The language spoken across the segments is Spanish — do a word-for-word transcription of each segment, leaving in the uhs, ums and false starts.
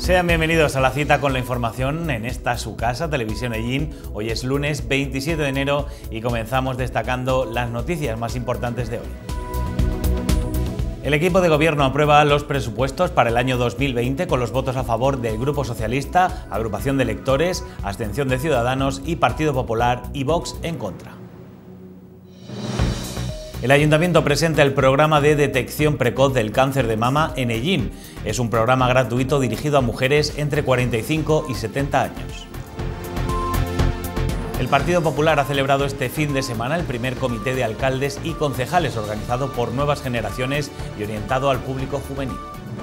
Sean bienvenidos a la cita con la información en esta su casa, Televisión Ellín. Hoy es lunes veintisiete de enero y comenzamos destacando las noticias más importantes de hoy. El equipo de gobierno aprueba los presupuestos para el año dos mil veinte con los votos a favor del Grupo Socialista, Agrupación de Electores, Abstención de Ciudadanos y Partido Popular y Vox en contra. El Ayuntamiento presenta el programa de detección precoz del cáncer de mama en Ellín. Es un programa gratuito dirigido a mujeres entre cuarenta y cinco y setenta años. El Partido Popular ha celebrado este fin de semana el primer comité de alcaldes y concejales organizado por Nuevas Generaciones y orientado al público juvenil.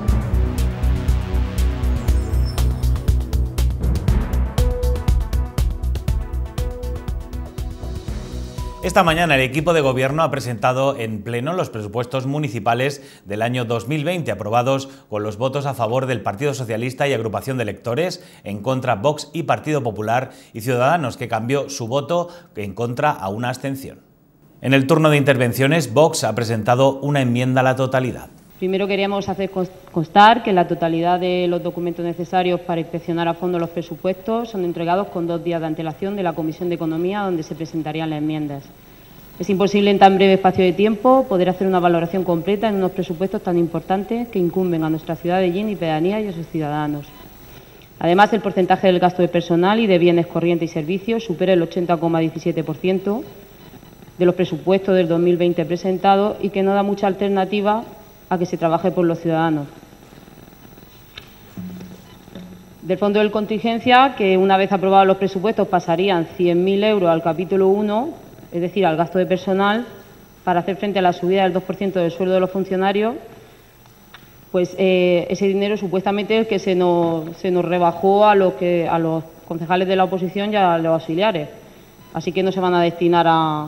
Esta mañana el equipo de gobierno ha presentado en pleno los presupuestos municipales del año dos mil veinte, aprobados con los votos a favor del Partido Socialista y Agrupación de Electores, en contra Vox y Partido Popular, y Ciudadanos, que cambió su voto en contra a una abstención. En el turno de intervenciones, Vox ha presentado una enmienda a la totalidad. Primero queríamos hacer constar que la totalidad de los documentos necesarios para inspeccionar a fondo los presupuestos son entregados con dos días de antelación de la Comisión de Economía, donde se presentarían las enmiendas. Es imposible en tan breve espacio de tiempo poder hacer una valoración completa en unos presupuestos tan importantes que incumben a nuestra ciudad de Ellín y pedanía y a sus ciudadanos. Además, el porcentaje del gasto de personal y de bienes corrientes y servicios supera el ochenta coma diecisiete por ciento de los presupuestos del dos mil veinte presentados y que no da mucha alternativa a que se trabaje por los ciudadanos. Del fondo de contingencia, que una vez aprobados los presupuestos pasarían cien mil euros al capítulo uno, es decir, al gasto de personal, para hacer frente a la subida del dos por ciento del sueldo de los funcionarios, pues eh, ese dinero supuestamente es el que se nos, se nos rebajó a, lo que, a los concejales de la oposición y a los auxiliares. Así que no se van a destinar a,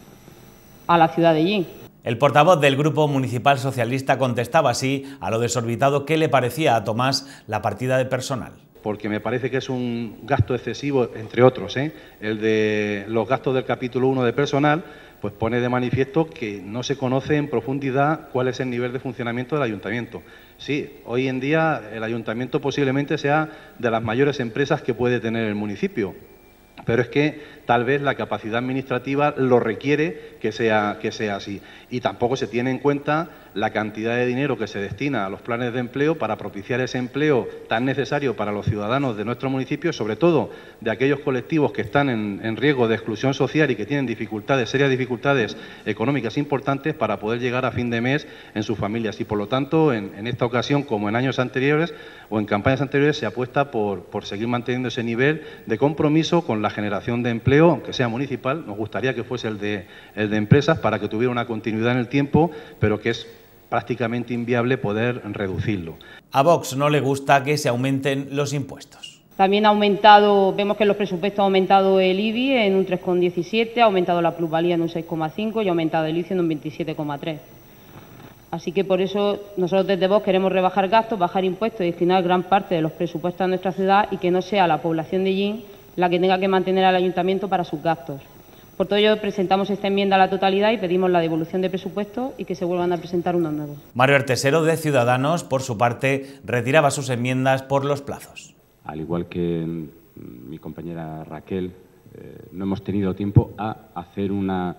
a la ciudad de Ellín. El portavoz del Grupo Municipal Socialista contestaba así a lo desorbitado que le parecía a Tomás la partida de personal. Porque me parece que es un gasto excesivo, entre otros, ¿eh? El de los gastos del capítulo uno de personal, pues pone de manifiesto que no se conoce en profundidad cuál es el nivel de funcionamiento del ayuntamiento. Sí, hoy en día el ayuntamiento posiblemente sea de las mayores empresas que puede tener el municipio, pero es que tal vez la capacidad administrativa lo requiere que sea, que sea así. Y tampoco se tiene en cuenta la cantidad de dinero que se destina a los planes de empleo para propiciar ese empleo tan necesario para los ciudadanos de nuestro municipio, sobre todo de aquellos colectivos que están en, en riesgo de exclusión social y que tienen dificultades, serias dificultades económicas importantes para poder llegar a fin de mes en sus familias. Y por lo tanto, en, en esta ocasión, como en años anteriores o en campañas anteriores, se apuesta por, por seguir manteniendo ese nivel de compromiso con la generación de empleo, aunque sea municipal. Nos gustaría que fuese el de, el de empresas para que tuviera una continuidad en el tiempo, pero que es prácticamente inviable poder reducirlo. A Vox no le gusta que se aumenten los impuestos. También ha aumentado, vemos que en los presupuestos ha aumentado el I B I en un tres coma diecisiete, ha aumentado la plusvalía en un seis coma cinco y ha aumentado el I C I en un veintisiete coma tres. Así que por eso nosotros desde Vox queremos rebajar gastos, bajar impuestos y destinar gran parte de los presupuestos a nuestra ciudad y que no sea la población de Ellín la que tenga que mantener al ayuntamiento para sus gastos. Por todo ello presentamos esta enmienda a la totalidad y pedimos la devolución de presupuestos y que se vuelvan a presentar unos nuevos. Mario Artesero, de Ciudadanos, por su parte, retiraba sus enmiendas por los plazos. Al igual que mi compañera Raquel, eh, no hemos tenido tiempo a hacer una,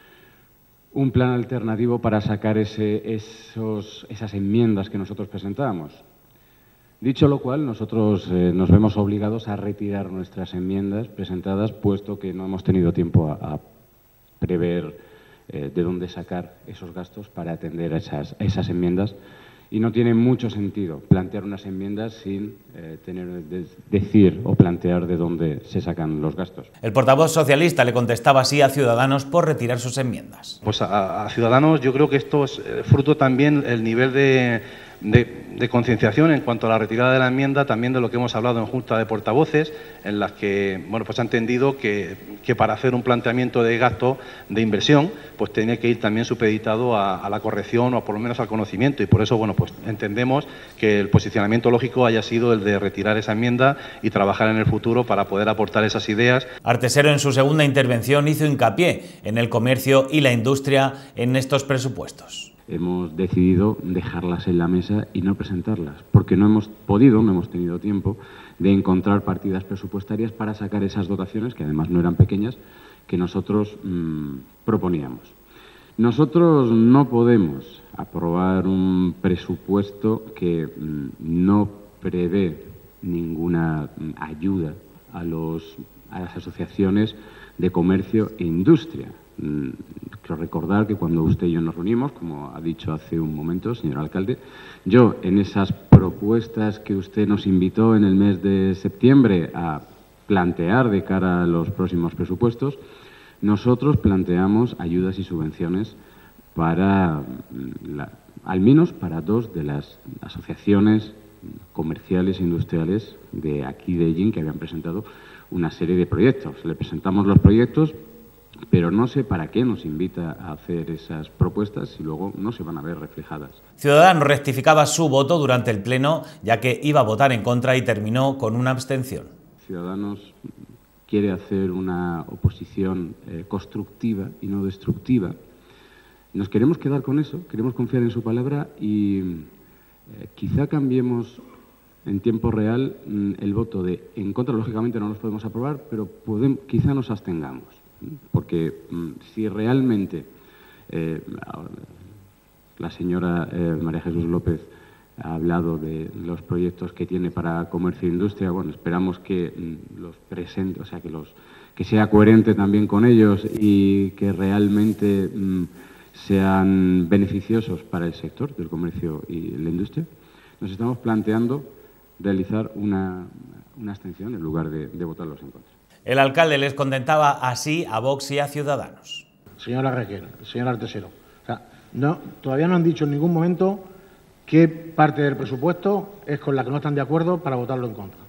un plan alternativo para sacar ese, esos, esas enmiendas que nosotros presentábamos. Dicho lo cual, nosotros eh, nos vemos obligados a retirar nuestras enmiendas presentadas, puesto que no hemos tenido tiempo a, a prever eh, de dónde sacar esos gastos para atender a esas, a esas enmiendas. Y no tiene mucho sentido plantear unas enmiendas sin eh, tener de, decir o plantear de dónde se sacan los gastos. El portavoz socialista le contestaba así a Ciudadanos por retirar sus enmiendas. Pues a, a Ciudadanos yo creo que esto es fruto también el nivel de... de, de concienciación en cuanto a la retirada de la enmienda, también de lo que hemos hablado en Junta de Portavoces, en las que bueno, pues ha entendido que, que para hacer un planteamiento de gasto de inversión, pues tiene que ir también supeditado a, a la corrección o por lo menos al conocimiento, y por eso bueno, pues entendemos que el posicionamiento lógico haya sido el de retirar esa enmienda y trabajar en el futuro para poder aportar esas ideas. Artesero en su segunda intervención hizo hincapié en el comercio y la industria en estos presupuestos. hemos decidido dejarlas en la mesa y no presentarlas, porque no hemos podido, no hemos tenido tiempo de encontrar partidas presupuestarias para sacar esas dotaciones, que además no eran pequeñas, que nosotros mmm, proponíamos. Nosotros no podemos aprobar un presupuesto que mmm, no prevé ninguna mmm, ayuda a, los, a las asociaciones de comercio e industria. Quiero recordar que cuando usted y yo nos reunimos, como ha dicho hace un momento, señor alcalde, yo en esas propuestas que usted nos invitó en el mes de septiembre a plantear de cara a los próximos presupuestos, nosotros planteamos ayudas y subvenciones para, la, al menos para dos de las asociaciones comerciales e industriales de aquí de Ellín que habían presentado una serie de proyectos. Le presentamos los proyectos, pero no sé para qué nos invita a hacer esas propuestas si luego no se van a ver reflejadas. Ciudadanos rectificaba su voto durante el Pleno, ya que iba a votar en contra y terminó con una abstención. Ciudadanos quiere hacer una oposición eh, constructiva y no destructiva. Nos queremos quedar con eso, queremos confiar en su palabra y eh, quizá cambiemos en tiempo real mm, el voto de en contra. Lógicamente no los podemos aprobar, pero podemos, quizá nos abstengamos. Porque mmm, si realmente eh, la señora eh, María Jesús López ha hablado de los proyectos que tiene para comercio e industria, bueno, esperamos que mmm, los presente, o sea, que, los, que sea coherente también con ellos y que realmente mmm, sean beneficiosos para el sector del comercio y la industria. Nos estamos planteando realizar una, una abstención en lugar de, de votarlos en contra. El alcalde les contentaba así a Vox y a Ciudadanos. Señora Raquel, señor Artesero, o sea, no, todavía no han dicho en ningún momento qué parte del presupuesto es con la que no están de acuerdo para votarlo en contra.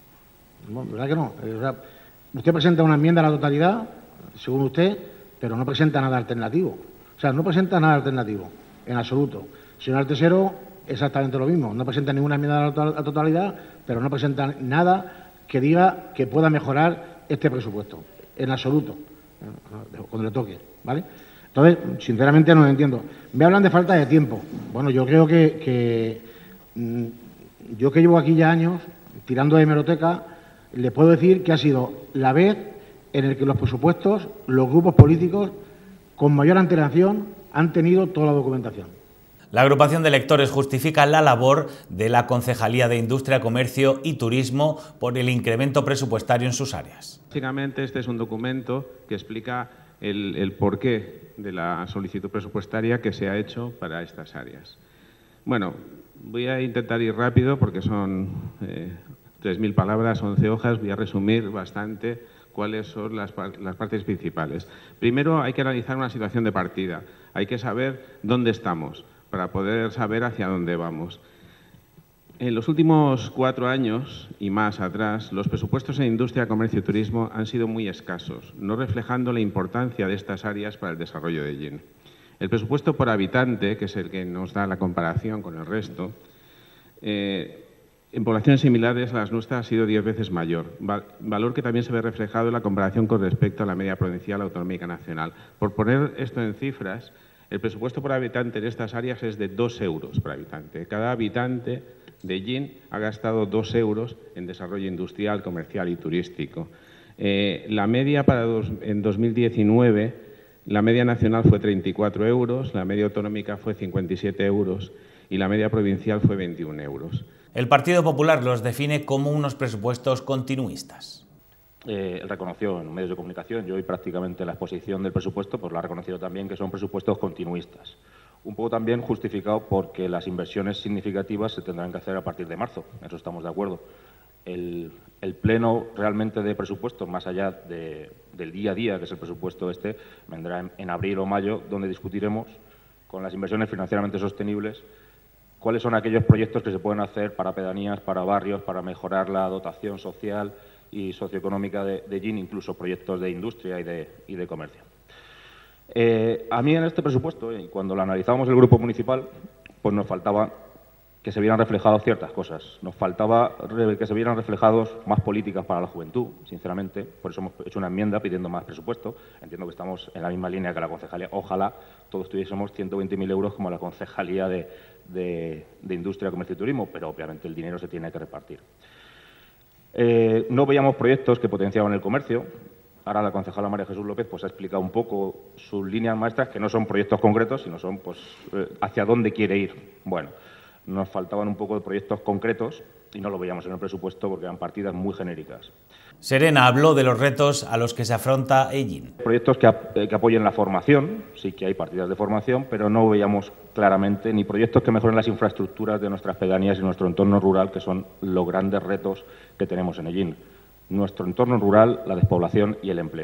No, ¿verdad que no? O sea, usted presenta una enmienda a la totalidad, según usted, pero no presenta nada alternativo. O sea, no presenta nada alternativo, en absoluto. Señor Artesero, exactamente lo mismo. No presenta ninguna enmienda a la totalidad, pero no presenta nada que diga que pueda mejorar este presupuesto, en absoluto, cuando le toque, ¿vale? Entonces, sinceramente no lo entiendo. Me hablan de falta de tiempo. Bueno, yo creo que, que mmm, yo que llevo aquí ya años, tirando de hemeroteca, le puedo decir que ha sido la vez en la que los presupuestos, los grupos políticos, con mayor antelación, han tenido toda la documentación. La agrupación de electores justifica la labor de la Concejalía de Industria, Comercio y Turismo por el incremento presupuestario en sus áreas. Básicamente este es un documento que explica el, el porqué de la solicitud presupuestaria que se ha hecho para estas áreas. Bueno, voy a intentar ir rápido porque son eh, tres mil palabras, once hojas, voy a resumir bastante cuáles son las, las partes principales. Primero hay que analizar una situación de partida, hay que saber dónde estamos para poder saber hacia dónde vamos. En los últimos cuatro años y más atrás, los presupuestos en industria, comercio y turismo han sido muy escasos, no reflejando la importancia de estas áreas para el desarrollo de Ellín. El presupuesto por habitante, que es el que nos da la comparación con el resto, eh, en poblaciones similares a las nuestras ha sido diez veces mayor, valor que también se ve reflejado en la comparación con respecto a la media provincial autonómica nacional. Por poner esto en cifras, el presupuesto por habitante en estas áreas es de dos euros por habitante. Cada habitante de Ellín ha gastado dos euros en desarrollo industrial, comercial y turístico. Eh, la media para dos, en dos mil diecinueve, la media nacional fue treinta y cuatro euros, la media autonómica fue cincuenta y siete euros y la media provincial fue veintiún euros. El Partido Popular los define como unos presupuestos continuistas. Eh, él reconoció en medios de comunicación, yo hoy prácticamente la exposición del presupuesto, pues lo ha reconocido también que son presupuestos continuistas. Un poco también justificado porque las inversiones significativas se tendrán que hacer a partir de marzo, en eso estamos de acuerdo. El, el pleno realmente de presupuestos, más allá de, del día a día, que es el presupuesto este, vendrá en, en abril o mayo, donde discutiremos con las inversiones financieramente sostenibles cuáles son aquellos proyectos que se pueden hacer para pedanías, para barrios, para mejorar la dotación social y socioeconómica de, de Ellín, incluso proyectos de industria y de, y de comercio. Eh, a mí en este presupuesto, y cuando lo analizábamos el grupo municipal, pues nos faltaba que se vieran reflejadas ciertas cosas. Nos faltaba que se vieran reflejados más políticas para la juventud, sinceramente. Por eso hemos hecho una enmienda pidiendo más presupuesto. Entiendo que estamos en la misma línea que la concejalía. Ojalá todos tuviésemos ciento veinte mil euros como la concejalía de, de, de Industria, Comercio y Turismo, pero obviamente el dinero se tiene que repartir. Eh, no veíamos proyectos que potenciaban el comercio. Ahora la concejala María Jesús López pues, ha explicado un poco sus líneas maestras, que no son proyectos concretos, sino son pues, eh, hacia dónde quiere ir. Bueno, nos faltaban un poco de proyectos concretos y no lo veíamos en el presupuesto porque eran partidas muy genéricas. Serena habló de los retos a los que se afronta Ellín. Proyectos que, ap que apoyen la formación, sí que hay partidas de formación, pero no veíamos claramente ni proyectos que mejoren las infraestructuras de nuestras pedanías y nuestro entorno rural, que son los grandes retos que tenemos en Ellín. Nuestro entorno rural, la despoblación y el empleo.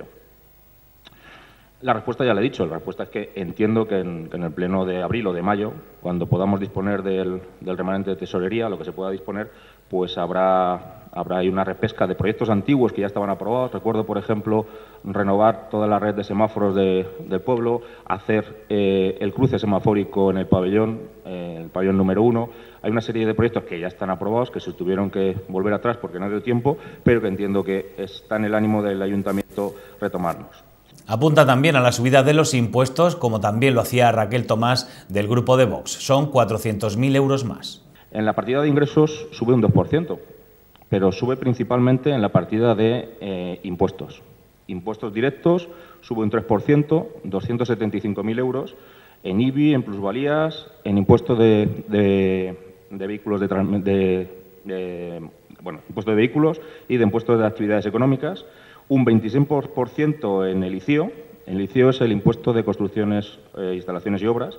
La respuesta ya la he dicho, la respuesta es que entiendo que en, que en el pleno de abril o de mayo, cuando podamos disponer del, del remanente de tesorería, lo que se pueda disponer, pues habrá, habrá ahí una repesca de proyectos antiguos que ya estaban aprobados. Recuerdo, por ejemplo, renovar toda la red de semáforos de, del pueblo, hacer eh, el cruce semafórico en el pabellón, eh, el pabellón número uno. Hay una serie de proyectos que ya están aprobados, que se tuvieron que volver atrás porque no dio tiempo, pero que entiendo que está en el ánimo del ayuntamiento retomarnos. Apunta también a la subida de los impuestos, como también lo hacía Raquel Tomás del grupo de Vox. Son cuatrocientos mil euros más. En la partida de ingresos sube un dos por ciento, pero sube principalmente en la partida de eh, impuestos. Impuestos directos sube un tres por ciento, doscientos setenta y cinco mil euros. En I B I, en plusvalías, en impuestos de, de, de vehículos de, de, de bueno, impuestos de vehículos y de impuestos de actividades económicas. Un veintiséis por ciento en el I C I O, el I C I O es el impuesto de construcciones, eh, instalaciones y obras,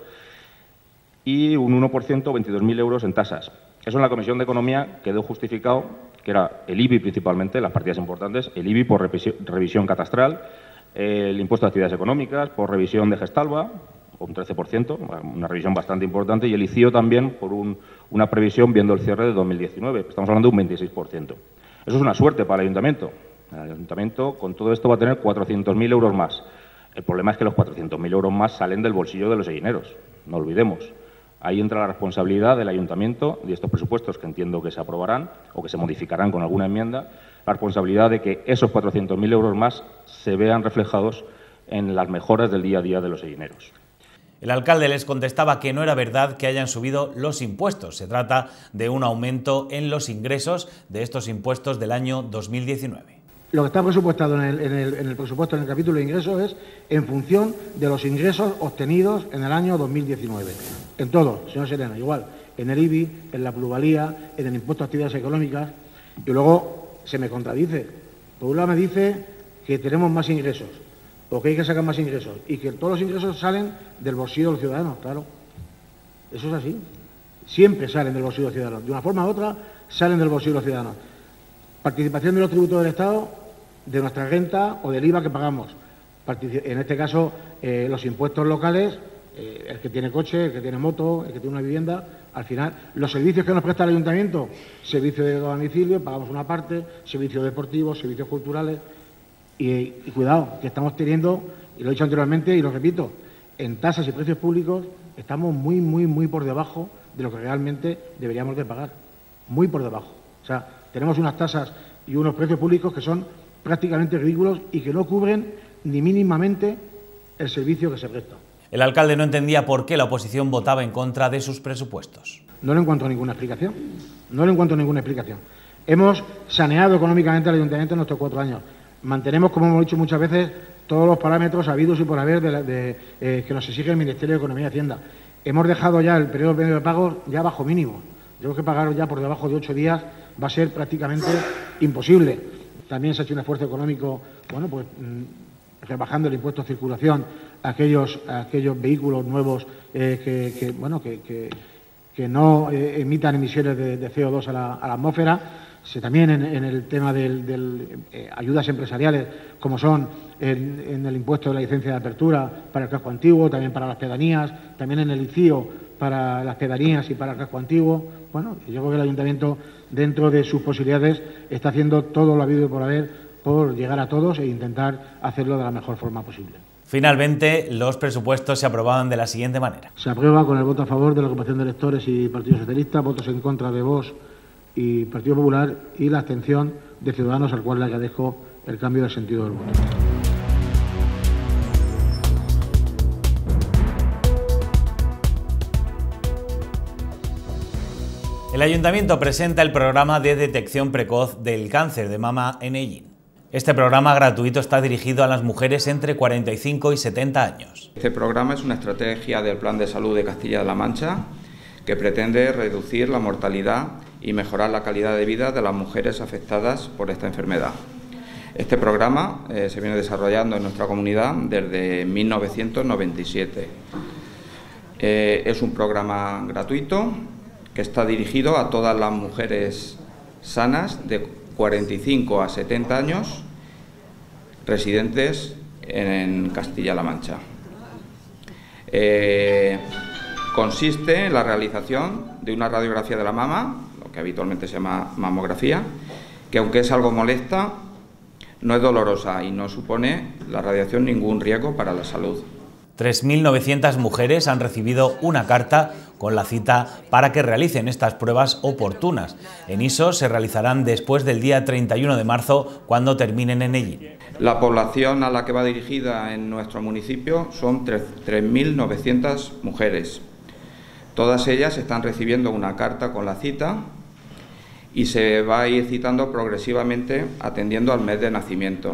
y un uno por ciento, veintidós mil euros en tasas. Eso en la Comisión de Economía quedó justificado, que era el I B I principalmente, las partidas importantes, el I B I por revisión, revisión catastral, eh, el impuesto de actividades económicas por revisión de Gestalba, un trece por ciento, una revisión bastante importante, y el I C I O también por un, una previsión viendo el cierre de dos mil diecinueve. Estamos hablando de un veintiséis por ciento. Eso es una suerte para el Ayuntamiento. El Ayuntamiento con todo esto va a tener cuatrocientos mil euros más. El problema es que los cuatrocientos mil euros más salen del bolsillo de los ellineros, no olvidemos. Ahí entra la responsabilidad del Ayuntamiento y estos presupuestos que entiendo que se aprobarán o que se modificarán con alguna enmienda, la responsabilidad de que esos cuatrocientos mil euros más se vean reflejados en las mejoras del día a día de los ellineros. El alcalde les contestaba que no era verdad que hayan subido los impuestos. Se trata de un aumento en los ingresos de estos impuestos del año dos mil diecinueve. Lo que está presupuestado en el, en, el, en el presupuesto, en el capítulo de ingresos, es en función de los ingresos obtenidos en el año dos mil diecinueve. En todo, señor Serena, igual, en el I B I, en la plusvalía, en el impuesto a actividades económicas, y luego se me contradice. Por un lado me dice que tenemos más ingresos, o que hay que sacar más ingresos, y que todos los ingresos salen del bolsillo de los ciudadanos, claro. Eso es así. Siempre salen del bolsillo de los ciudadanos. De una forma u otra, salen del bolsillo de los ciudadanos. Participación de los tributos del Estado, de nuestra renta o del I V A que pagamos. En este caso, eh, los impuestos locales, eh, el que tiene coche, el que tiene moto, el que tiene una vivienda, al final, los servicios que nos presta el Ayuntamiento, servicios de domicilio, pagamos una parte, servicios deportivos, servicios culturales, y, y cuidado, que estamos teniendo, y lo he dicho anteriormente y lo repito, en tasas y precios públicos estamos muy, muy, muy por debajo de lo que realmente deberíamos de pagar, muy por debajo. O sea, tenemos unas tasas y unos precios públicos que son prácticamente ridículos y que no cubren ni mínimamente el servicio que se presta. El alcalde no entendía por qué la oposición votaba en contra de sus presupuestos. No le encuentro ninguna explicación. No le encuentro ninguna explicación. Hemos saneado económicamente al Ayuntamiento en estos cuatro años. Mantenemos, como hemos dicho muchas veces, todos los parámetros habidos y por haber de la, de, eh, que nos exige el Ministerio de Economía y Hacienda. Hemos dejado ya el periodo medio de pago ya bajo mínimo. Tengo que pagar ya por debajo de ocho días, va a ser prácticamente imposible. También se ha hecho un esfuerzo económico, bueno, pues mmm, rebajando el impuesto a circulación a aquellos, a aquellos vehículos nuevos eh, que, que, bueno, que, que, que no eh, emitan emisiones de, de C O dos a la, a la atmósfera. Se, también en, en el tema de del, eh, ayudas empresariales, como son en, en el impuesto de la licencia de apertura para el casco antiguo, también para las pedanías, también en el I C I O para las pedanías y para el casco antiguo. Bueno, yo creo que el Ayuntamiento, dentro de sus posibilidades, está haciendo todo lo habido y por haber por llegar a todos e intentar hacerlo de la mejor forma posible. Finalmente, los presupuestos se aprobaban de la siguiente manera. Se aprueba con el voto a favor de la agrupación de electores y Partido Socialista, votos en contra de Vox y Partido Popular y la abstención de Ciudadanos, al cual le agradezco el cambio de sentido del voto. El Ayuntamiento presenta el programa de detección precoz del cáncer de mama en Ellín. Este programa gratuito está dirigido a las mujeres entre cuarenta y cinco y setenta años. Este programa es una estrategia del Plan de Salud de Castilla-La Mancha que pretende reducir la mortalidad y mejorar la calidad de vida de las mujeres afectadas por esta enfermedad. Este programa eh, se viene desarrollando en nuestra comunidad desde mil novecientos noventa y siete. Eh, es un programa gratuito que está dirigido a todas las mujeres sanas de cuarenta y cinco a setenta años residentes en Castilla-La Mancha. Eh, consiste en la realización de una radiografía de la mama, lo que habitualmente se llama mamografía, que aunque es algo molesta, no es dolorosa y no supone la radiación ningún riesgo para la salud. tres mil novecientas mujeres han recibido una carta con la cita para que realicen estas pruebas oportunas. En Iso se realizarán después del día treinta y uno de marzo, cuando terminen en Ellín. La población a la que va dirigida en nuestro municipio son tres mil novecientas mujeres. Todas ellas están recibiendo una carta con la cita y se va a ir citando progresivamente atendiendo al mes de nacimiento.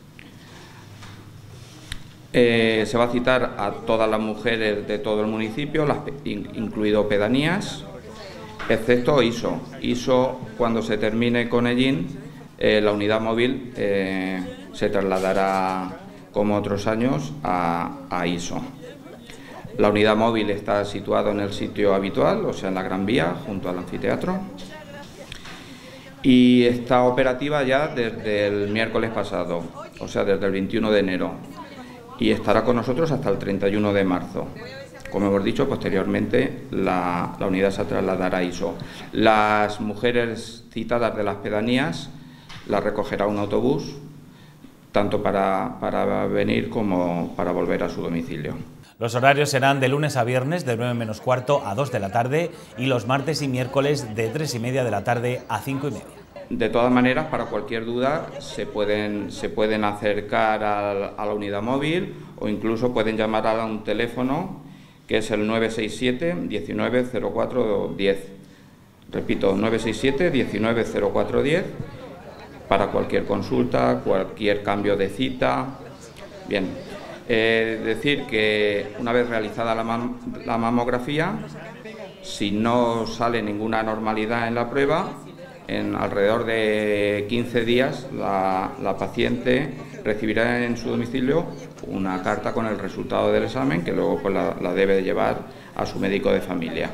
Eh, se va a citar a todas las mujeres de todo el municipio, las, incluido pedanías, excepto Iso. Iso, cuando se termine con Ellín, eh, la unidad móvil eh, se trasladará, como otros años, a, a Iso. La unidad móvil está situada en el sitio habitual, o sea, en la Gran Vía, junto al anfiteatro, y está operativa ya desde el miércoles pasado, o sea, desde el veintiuno de enero. Y estará con nosotros hasta el treinta y uno de marzo. Como hemos dicho, posteriormente la, la unidad se trasladará a Iso. Las mujeres citadas de las pedanías las recogerá un autobús, tanto para, para venir como para volver a su domicilio. Los horarios serán de lunes a viernes de nueve menos cuarto a dos de la tarde y los martes y miércoles de tres y media de la tarde a cinco y media. De todas maneras, para cualquier duda se pueden, se pueden acercar a, a la unidad móvil o incluso pueden llamar a un teléfono que es el nueve seis siete, diecinueve cero cuatro diez. Repito, nueve seis siete, diecinueve cero cuatro diez para cualquier consulta, cualquier cambio de cita. Bien, eh, decir que una vez realizada la, mam la mamografía, si no sale ninguna anormalidad en la prueba, en alrededor de quince días la, la paciente recibirá en su domicilio una carta con el resultado del examen que luego pues, la, la debe de llevar a su médico de familia.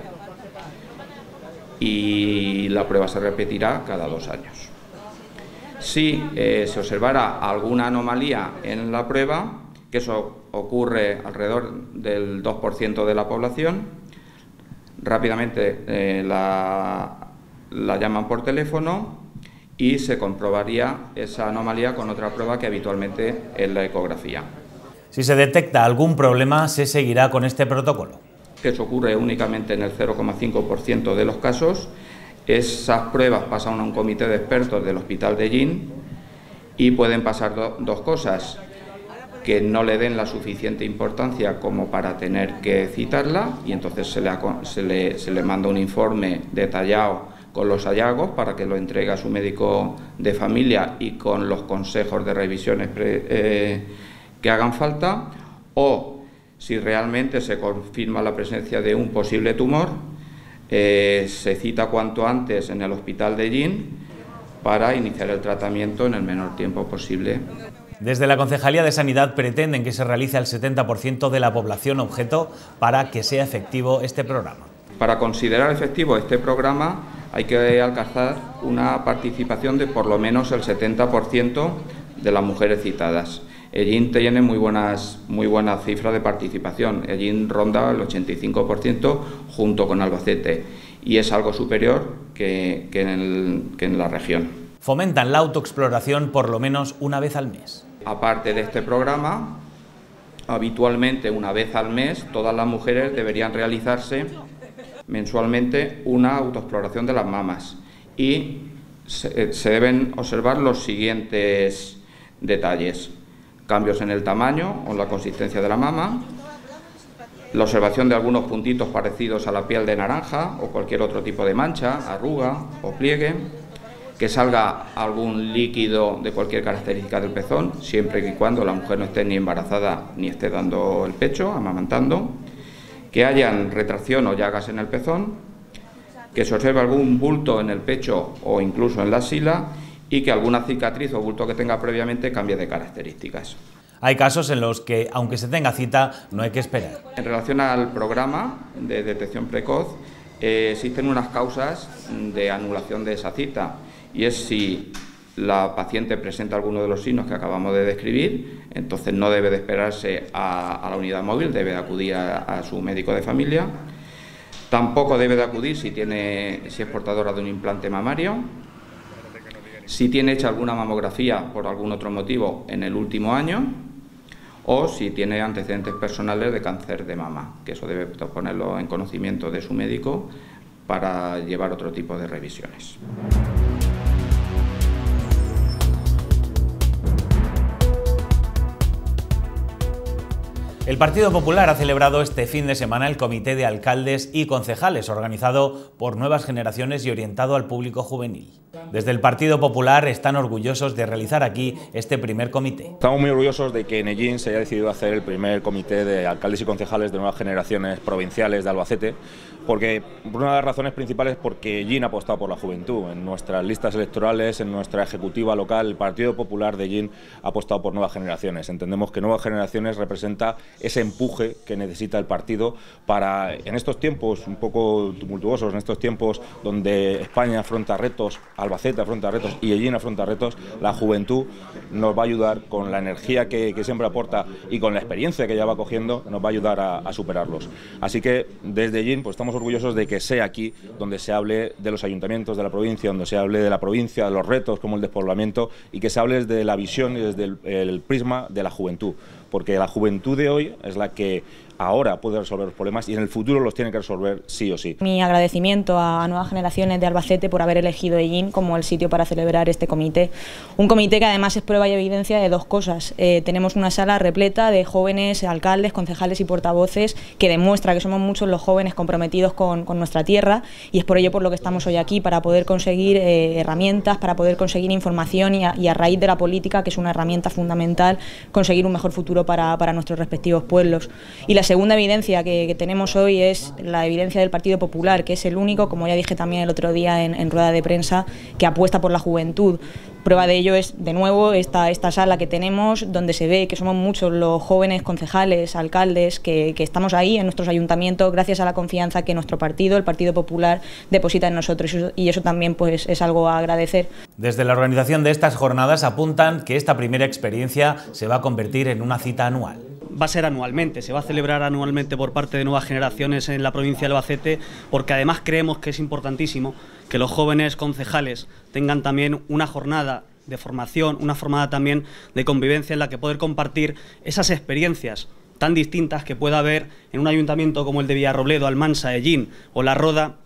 Y la prueba se repetirá cada dos años. Si eh, se observara alguna anomalía en la prueba, que eso ocurre alrededor del dos por ciento de la población, rápidamente eh, la... la llaman por teléfono y se comprobaría esa anomalía con otra prueba que habitualmente es la ecografía. Si se detecta algún problema, se seguirá con este protocolo. Eso ocurre únicamente en el cero coma cinco por ciento de los casos. Esas pruebas pasan a un comité de expertos del Hospital de Ellín y pueden pasar do, dos cosas: que no le den la suficiente importancia como para tener que citarla y entonces se le, se le, se le manda un informe detallado con los hallazgos para que lo entregue a su médico de familia y con los consejos de revisiones pre, eh, que hagan falta, o si realmente se confirma la presencia de un posible tumor, eh, se cita cuanto antes en el Hospital de Ellín para iniciar el tratamiento en el menor tiempo posible. Desde la Concejalía de Sanidad pretenden que se realice al setenta por ciento de la población objeto para que sea efectivo este programa. Para considerar efectivo este programa hay que alcanzar una participación de por lo menos el setenta por ciento de las mujeres citadas. Ellín tiene muy buenas, muy buenas cifras de participación. Ellín ronda el ochenta y cinco por ciento junto con Albacete y es algo superior que, que, en el, que en la región. Fomentan la autoexploración por lo menos una vez al mes. Aparte de este programa, habitualmente una vez al mes, todas las mujeres deberían realizarse mensualmente una autoexploración de las mamas y se, se deben observar los siguientes detalles: cambios en el tamaño o la consistencia de la mama, la observación de algunos puntitos parecidos a la piel de naranja o cualquier otro tipo de mancha, arruga o pliegue, que salga algún líquido de cualquier característica del pezón, siempre y cuando la mujer no esté ni embarazada ni esté dando el pecho, amamantando, que hayan retracción o llagas en el pezón, que se observe algún bulto en el pecho o incluso en la axila y que alguna cicatriz o bulto que tenga previamente cambie de características. Hay casos en los que, aunque se tenga cita, no hay que esperar. En relación al programa de detección precoz, eh, existen unas causas de anulación de esa cita, y es si la paciente presenta alguno de los signos que acabamos de describir, entonces no debe de esperarse a, a la unidad móvil, debe de acudir a, a su médico de familia. Tampoco debe de acudir si, tiene, si es portadora de un implante mamario. Si tiene hecha alguna mamografía por algún otro motivo en el último año, o si tiene antecedentes personales de cáncer de mama, que eso debe ponerlo en conocimiento de su médico para llevar otro tipo de revisiones. El Partido Popular ha celebrado este fin de semana el Comité de Alcaldes y Concejales, organizado por Nuevas Generaciones y orientado al público juvenil. Desde el Partido Popular están orgullosos de realizar aquí este primer comité. Estamos muy orgullosos de que en Ellín se haya decidido hacer el primer comité de alcaldes y concejales de Nuevas Generaciones provinciales de Albacete, porque por una de las razones principales es porque Ellín ha apostado por la juventud. En nuestras listas electorales, en nuestra ejecutiva local, el Partido Popular de Ellín ha apostado por Nuevas Generaciones. Entendemos que Nuevas Generaciones representa ese empuje que necesita el partido para, en estos tiempos un poco tumultuosos, en estos tiempos donde España afronta retos, Albacete afronta retos y Ellín afronta retos, la juventud nos va a ayudar con la energía que, que siempre aporta y con la experiencia que ya va cogiendo, nos va a ayudar a, a superarlos. Así que desde Ellín pues estamos orgullosos de que sea aquí donde se hable de los ayuntamientos de la provincia, donde se hable de la provincia, de los retos como el despoblamiento y que se hable desde la visión y desde el, el prisma de la juventud, porque la juventud de hoy es la que ahora puede resolver los problemas y en el futuro los tiene que resolver sí o sí. Mi agradecimiento a Nuevas Generaciones de Albacete por haber elegido Ellín como el sitio para celebrar este comité. Un comité que además es prueba y evidencia de dos cosas. Eh, tenemos una sala repleta de jóvenes alcaldes, concejales y portavoces que demuestra que somos muchos los jóvenes comprometidos con, con nuestra tierra, y es por ello por lo que estamos hoy aquí, para poder conseguir eh, herramientas, para poder conseguir información y a, y a raíz de la política, que es una herramienta fundamental, conseguir un mejor futuro para, para nuestros respectivos pueblos. Y la segunda evidencia que, que tenemos hoy es la evidencia del Partido Popular, que es el único, como ya dije también el otro día en, en rueda de prensa, que apuesta por la juventud. Prueba de ello es, de nuevo, esta, esta sala que tenemos, donde se ve que somos muchos los jóvenes concejales, alcaldes, que, que estamos ahí en nuestros ayuntamientos gracias a la confianza que nuestro partido, el Partido Popular, deposita en nosotros, y eso, y eso también pues, es algo a agradecer. Desde la organización de estas jornadas apuntan que esta primera experiencia se va a convertir en una cita anual. Va a ser anualmente, se va a celebrar anualmente por parte de Nuevas Generaciones en la provincia de Albacete, porque además creemos que es importantísimo que los jóvenes concejales tengan también una jornada de formación, una jornada también de convivencia en la que poder compartir esas experiencias tan distintas que pueda haber en un ayuntamiento como el de Villarrobledo, Almansa, Ellín o La Roda,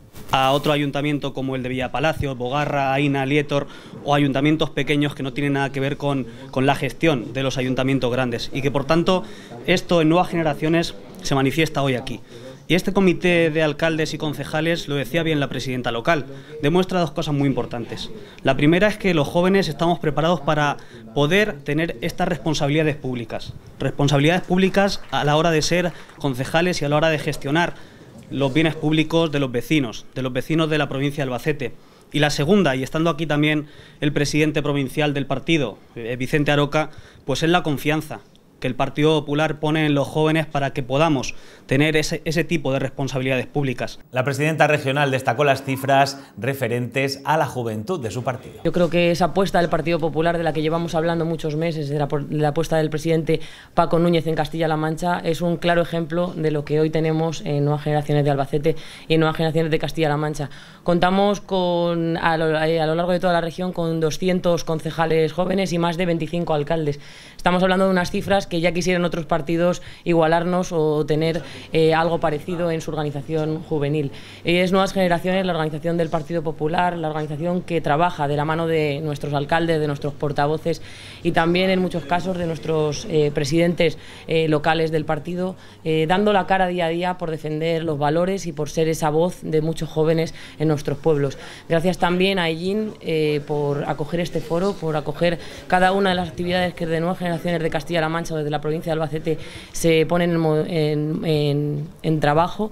a otro ayuntamiento como el de Villapalacio, Bogarra, Aina, Lietor, o ayuntamientos pequeños que no tienen nada que ver con, con la gestión de los ayuntamientos grandes, y que por tanto esto en Nuevas Generaciones se manifiesta hoy aquí. Y este comité de alcaldes y concejales, lo decía bien la presidenta local, demuestra dos cosas muy importantes. La primera es que los jóvenes estamos preparados para poder tener estas responsabilidades públicas, responsabilidades públicas a la hora de ser concejales y a la hora de gestionar los bienes públicos de los vecinos, de los vecinos de la provincia de Albacete. Y la segunda, y estando aquí también el presidente provincial del partido, eh, Vicente Aroca, pues es la confianza que el Partido Popular pone en los jóvenes para que podamos tener ese, ese tipo de responsabilidades públicas. La presidenta regional destacó las cifras referentes a la juventud de su partido. Yo creo que esa apuesta del Partido Popular, de la que llevamos hablando muchos meses, de la, de la apuesta del presidente Paco Núñez en Castilla-La Mancha, es un claro ejemplo de lo que hoy tenemos en Nuevas Generaciones de Albacete y en Nuevas Generaciones de Castilla-La Mancha. Contamos con, a, lo, a lo largo de toda la región con doscientos concejales jóvenes y más de veinticinco alcaldes. Estamos hablando de unas cifras que ya quisieran otros partidos igualarnos o tener eh, algo parecido en su organización juvenil. Es Nuevas Generaciones, la organización del Partido Popular, la organización que trabaja de la mano de nuestros alcaldes, de nuestros portavoces y también en muchos casos de nuestros eh, presidentes eh, locales del partido, eh, dando la cara día a día por defender los valores y por ser esa voz de muchos jóvenes en nuestros pueblos. Gracias también a Ellín eh, por acoger este foro, por acoger cada una de las actividades que de Nuevas Generaciones de Castilla-La Mancha o desde la provincia de Albacete se ponen en, en, en, en trabajo.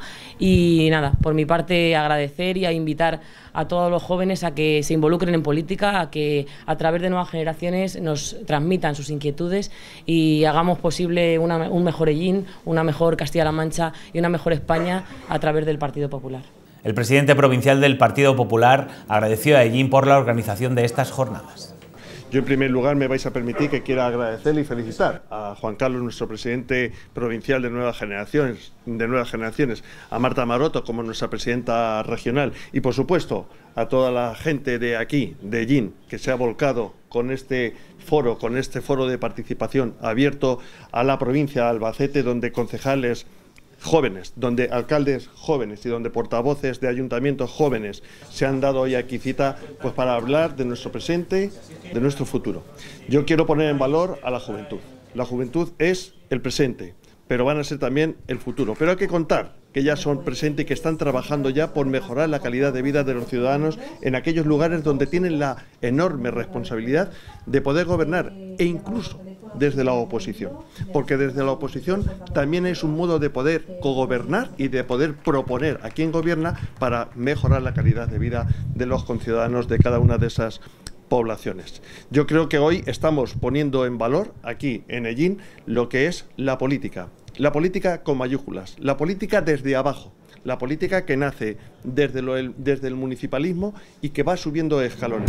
Y nada, por mi parte agradecer y a invitar a todos los jóvenes a que se involucren en política, a que a través de Nuevas Generaciones nos transmitan sus inquietudes y hagamos posible una, un mejor Ellín, una mejor Castilla-La Mancha y una mejor España a través del Partido Popular. El presidente provincial del Partido Popular agradeció a Ellín por la organización de estas jornadas. Yo, en primer lugar, me vais a permitir que quiera agradecerle y felicitar a Juan Carlos, nuestro presidente provincial de Nuevas Generaciones, de Nuevas Generaciones, a Marta Maroto como nuestra presidenta regional y, por supuesto, a toda la gente de aquí, de Ellín, que se ha volcado con este foro, con este foro de participación abierto a la provincia de Albacete, donde concejales jóvenes, donde alcaldes jóvenes y donde portavoces de ayuntamientos jóvenes se han dado hoy aquí cita pues para hablar de nuestro presente, de nuestro futuro. Yo quiero poner en valor a la juventud. La juventud es el presente, pero van a ser también el futuro. Pero hay que contar que ya son presentes y que están trabajando ya por mejorar la calidad de vida de los ciudadanos en aquellos lugares donde tienen la enorme responsabilidad de poder gobernar e incluso desde la oposición, porque desde la oposición también es un modo de poder cogobernar y de poder proponer a quien gobierna para mejorar la calidad de vida de los conciudadanos de cada una de esas poblaciones. Yo creo que hoy estamos poniendo en valor aquí en Ellín lo que es la política, la política con mayúsculas, la política desde abajo, la política que nace desde, lo, desde el municipalismo y que va subiendo escalones.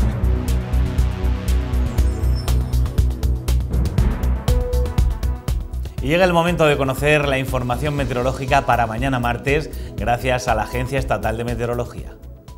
Y llega el momento de conocer la información meteorológica para mañana martes, gracias a la Agencia Estatal de Meteorología.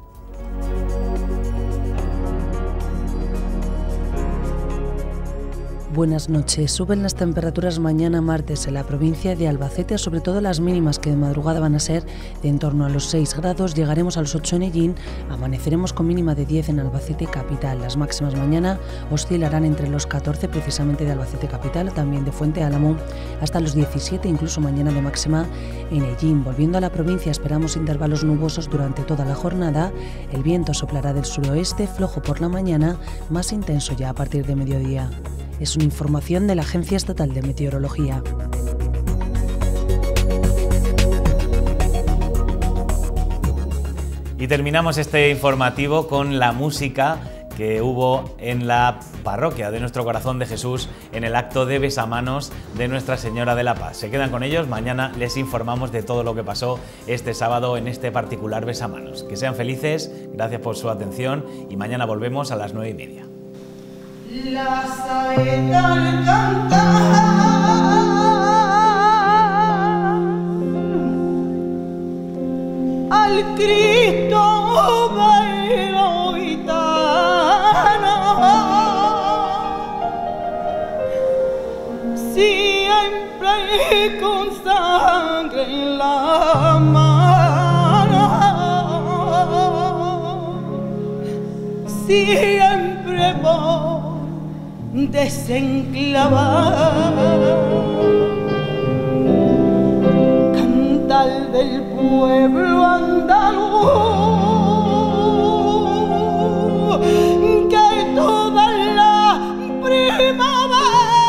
Buenas noches. Suben las temperaturas mañana martes en la provincia de Albacete, sobre todo las mínimas que de madrugada van a ser de en torno a los seis grados, llegaremos a los ocho en Ellín, amaneceremos con mínima de diez en Albacete capital. Las máximas mañana oscilarán entre los catorce precisamente de Albacete capital, también de Fuente Álamo, hasta los diecisiete, incluso mañana de máxima en Ellín. Volviendo a la provincia, esperamos intervalos nubosos durante toda la jornada, el viento soplará del suroeste, flojo por la mañana, más intenso ya a partir de mediodía. Es una información de la Agencia Estatal de Meteorología. Y terminamos este informativo con la música que hubo en la parroquia de Nuestro Corazón de Jesús en el acto de besamanos de Nuestra Señora de la Paz. Se quedan con ellos, mañana les informamos de todo lo que pasó este sábado en este particular besamanos. Que sean felices, gracias por su atención y mañana volvemos a las nueve y media. La saeta al cantar al Cristo bailo gitano, siempre con sangre en la mano, siempre voy desenclavar, cantar del pueblo andaluz, que toda la primavera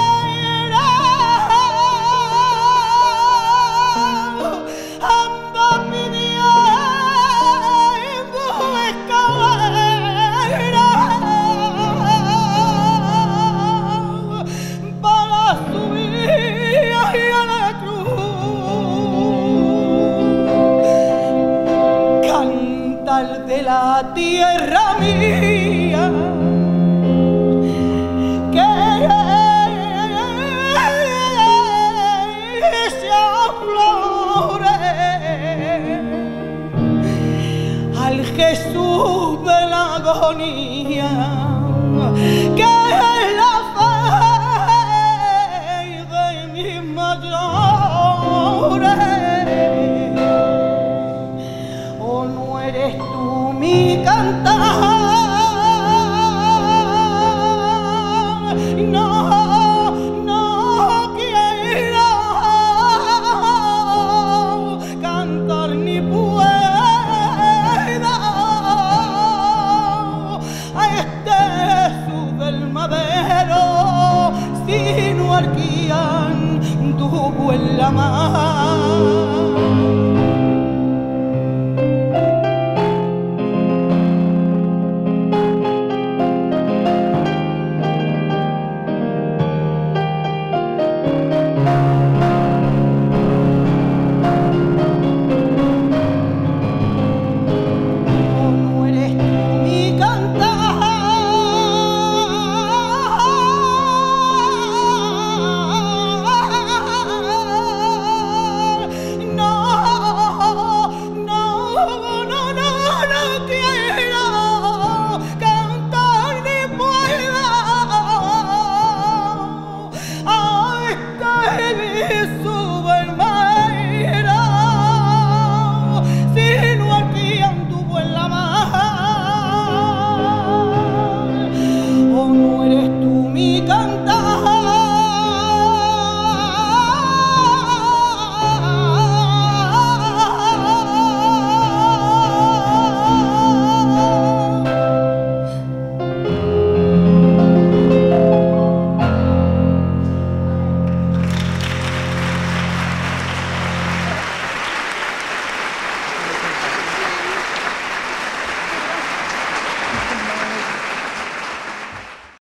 anda pidiendo escalera para subir a la cruz, cantar de la tierra mía que se aflore al Jesús de la agonía que